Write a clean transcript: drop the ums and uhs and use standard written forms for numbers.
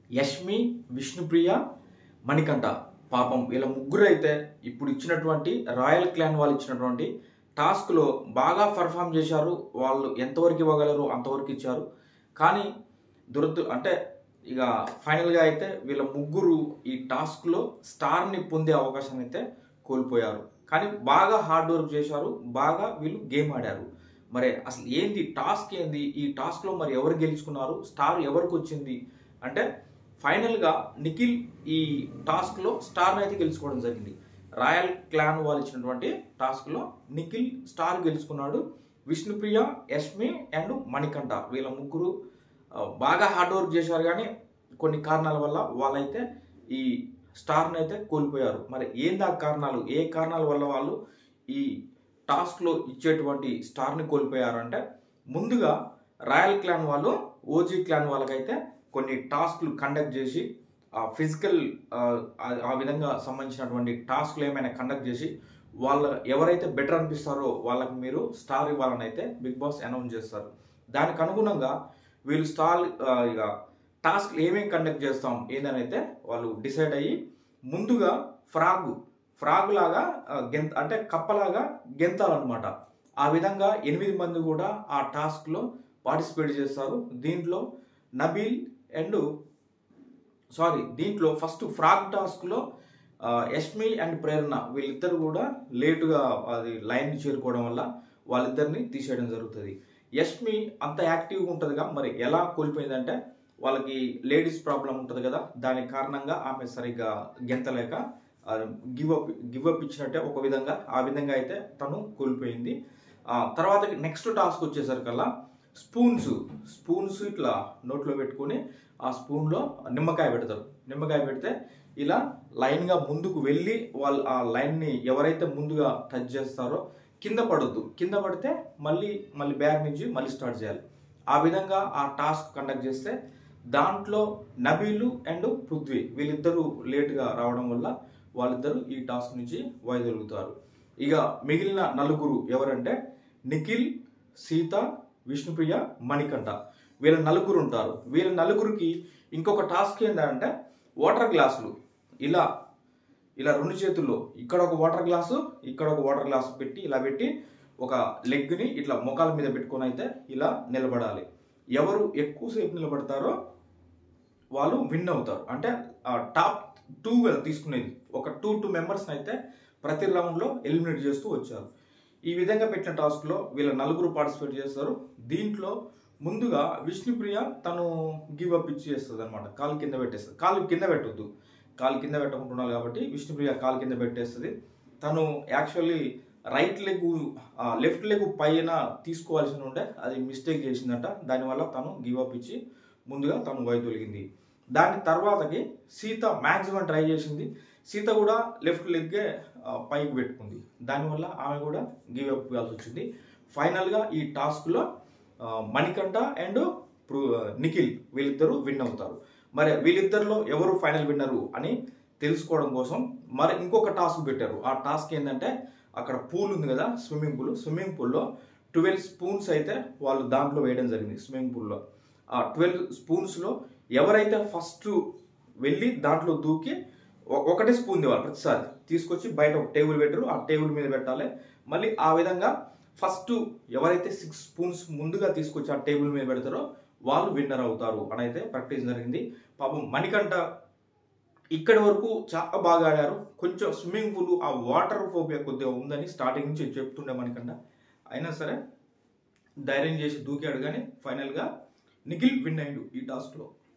యష్మి, విష్ణుప్రియ, మణికంఠ పాపం వీళ్ళ ముగ్గురు అయితే ఇప్పుడు ఇచ్చినటువంటి రాయల్ క్లాన్ వాళ్ళు ఇచ్చినటువంటి టాస్క్లో బాగా పర్ఫామ్ చేశారు. వాళ్ళు ఎంతవరకు ఇవ్వగలరు అంతవరకు ఇచ్చారు. కానీ అంటే ఇక ఫైనల్గా అయితే వీళ్ళ ముగ్గురు ఈ టాస్క్లో స్టార్ని పొందే అవకాశం అయితే కోల్పోయారు. కానీ బాగా హార్డ్ వర్క్ చేశారు, బాగా వీళ్ళు గేమ్ ఆడారు. మరి అసలు ఏంది టాస్క్ ఏంది, ఈ టాస్క్లో మరి ఎవరు గెలుచుకున్నారు, స్టార్ ఎవరికి వచ్చింది అంటే ఫైనల్గా నిఖిల్ ఈ టాస్క్లో స్టార్ని అయితే గెలుచుకోవడం జరిగింది. రాయల్ క్లాన్ వాళ్ళు ఇచ్చినటువంటి టాస్క్లో నిఖిల్ స్టార్ గెలుచుకున్నాడు. విష్ణుప్రియ, యష్మి అండ్ మణికంఠ వీళ్ళ ముగ్గురు బాగా హార్డ్ వర్క్ చేశారు. కానీ కొన్ని కారణాల వల్ల వాళ్ళైతే ఈ స్టార్ని అయితే కోల్పోయారు. మరి ఏంది ఆ కారణాలు, ఏ కారణాల వల్ల వాళ్ళు ఈ టాస్క్లో ఇచ్చేటువంటి స్టార్ని కోల్పోయారు అంటే ముందుగా రాయల్ క్లాన్ వాళ్ళు ఓజీ క్లాన్ వాళ్ళకైతే కొన్ని టాస్క్లు కండక్ట్ చేసి ఫిజికల్ ఆ విధంగా సంబంధించినటువంటి టాస్క్లు ఏమైనా కండక్ట్ చేసి వాళ్ళ ఎవరైతే బెటర్ అనిపిస్తారో వాళ్ళకి మీరు స్టార్ ఇవ్వాలని అయితే బిగ్ బాస్ అనౌన్స్ చేస్తారు. దానికి అనుగుణంగా వీళ్ళు స్టార్ ఇక టాస్క్లు ఏమేమి కండక్ట్ చేస్తాం ఏందని అయితే వాళ్ళు డిసైడ్ అయ్యి ముందుగా ఫ్రాగ్ లాగా అంటే కప్పలాగా గెంతాలన్నమాట. ఆ విధంగా 8 మంది కూడా ఆ టాస్క్లో పార్టిసిపేట్ చేస్తారు. దీంట్లో నబీల్ దీంట్లో ఫస్ట్ ఫ్రాగ్ టాస్క్లో యష్మి అండ్ ప్రేరణ వీళ్ళిద్దరు కూడా లేటుగా అది లైన్ చేరుకోవడం వల్ల వాళ్ళిద్దరిని తీసేయడం జరుగుతుంది. యష్మి అంత యాక్టివ్గా ఉంటుందిగా, మరి ఎలా కోల్పోయిందంటే వాళ్ళకి లేడీస్ ప్రాబ్లం ఉంటుంది కదా, దాని కారణంగా ఆమె సరిగ్గా గెంతలేక గివ్ అప్ ఇచ్చినట్టే ఒక విధంగా ఆ విధంగా అయితే తను కోల్పోయింది. తర్వాత నెక్స్ట్ టాస్క్ వచ్చేసరికల్లా స్పూన్స్ ఇట్లా నోట్లో పెట్టుకొని ఆ స్పూన్లో నిమ్మకాయ పెడతారు. నిమ్మకాయ పెడితే ఇలా లైన్గా ముందుకు వెళ్ళి వాళ్ళు ఆ లైన్ని ఎవరైతే ముందుగా టచ్ చేస్తారో కింద పడొద్దు, కింద పడితే మళ్ళీ బ్యాగ్ నుంచి మళ్ళీ స్టార్ట్ చేయాలి. ఆ విధంగా ఆ టాస్క్ కండక్ట్ చేస్తే దాంట్లో నబీలు అండ్ పృథ్వీ వీళ్ళిద్దరూ లేటుగా రావడం వల్ల వాళ్ళిద్దరూ ఈ టాస్క్ నుంచి వైదొలుగుతారు. ఇక మిగిలిన నలుగురు ఎవరంటే నిఖిల్, సీత, విష్ణుప్రియ, మణికంఠ వీళ్ళ నలుగురు ఉంటారు. వీళ్ళ నలుగురికి ఇంకొక టాస్క్ ఏంటంటే వాటర్ గ్లాసులు ఇలా 2 చేతుల్లో ఇక్కడ ఒక వాటర్ గ్లాసు, ఇక్కడ ఒక వాటర్ గ్లాసు పెట్టి ఇలా పెట్టి ఒక లెగ్ని ఇట్లా మొఖాల మీద పెట్టుకొని అయితే ఇలా నిలబడాలి. ఎవరు ఎక్కువసేపు నిలబడతారో వాళ్ళు విన్ అవుతారు. అంటే టాప్ 2 తీసుకునేది ఒక 2 మెంబర్స్ని అయితే ప్రతి రౌండ్లో ఎలిమినేట్ చేస్తూ వచ్చారు. ఈ విధంగా పెట్టిన టాస్క్లో వీళ్ళ నలుగురు పార్టిసిపేట్ చేస్తారు. దీంట్లో ముందుగా విష్ణుప్రియ తను గివ్ అప్ ఇచ్చి చేస్తుంది అనమాట. కాలు కింద పెట్టేస్తుంది. కాలు కింద పెట్టొద్దు, కాలు కింద పెట్టకుంటున్నారు కాబట్టి విష్ణుప్రియ కాలు కింద పెట్టేస్తుంది. తను యాక్చువల్లీ లెఫ్ట్ లెగ్ పైన తీసుకోవాల్సి ఉంటే అది మిస్టేక్ చేసిందంట. దానివల్ల తను గివ్ అప్ ఇచ్చి ముందుగా తను వైదొలిగింది. దాని తర్వాతకి సీత మ్యాక్సిమం ట్రై చేసింది. సీత కూడా లెఫ్ట్ లెగ్గే పైకి పెట్టుకుంది. దానివల్ల ఆమె కూడా గివ్ అప్ ఇవ్వాల్సి వచ్చింది. ఫైనల్గా ఈ టాస్క్లో మణికంఠ అండ్ నిఖిల్ వీళ్ళిద్దరూ విన్ అవుతారు. మరి వీళ్ళిద్దరిలో ఎవరు ఫైనల్ విన్నరు అని తెలుసుకోవడం కోసం మరి ఇంకొక టాస్క్ పెట్టారు. ఆ టాస్క్ ఏంటంటే అక్కడ పూల్ ఉంది కదా, స్విమ్మింగ్ పూల్లో 12 స్పూన్స్ అయితే వాళ్ళు దాంట్లో వేయడం జరిగింది. స్విమ్మింగ్ పూల్లో ఆ 12 స్పూన్స్లో ఎవరైతే ఫస్ట్ వెళ్ళి దాంట్లో దూకి ఒకటే స్పూన్ ఇవ్వాలి. ప్రతిసారి తీసుకొచ్చి బయట ఒక టేబుల్ పెట్టారు, ఆ టేబుల్ మీద పెట్టాలి. మళ్ళీ ఆ విధంగా ఫస్ట్ ఎవరైతే 6 స్పూన్స్ ముందుగా తీసుకొచ్చి ఆ టేబుల్ మీద పెడతారో వాళ్ళు విన్నర్ అవుతారు అని అయితే ప్రాక్టీస్ జరిగింది. పాపం మణికంఠ ఇక్కడి వరకు చాలా బాగా ఆడారు. కొంచెం స్విమ్మింగ్ పూల్ ఆ వాటర్ ఫోబియా కొద్దిగా ఉందని స్టార్టింగ్ నుంచి చెప్తుండే మణికంఠ. అయినా సరే ధైర్యం చేసి దూకాడు. కానీ ఫైనల్గా నిఖిల్ విన్ అయ్యాడు ఈ టాస్క్లో.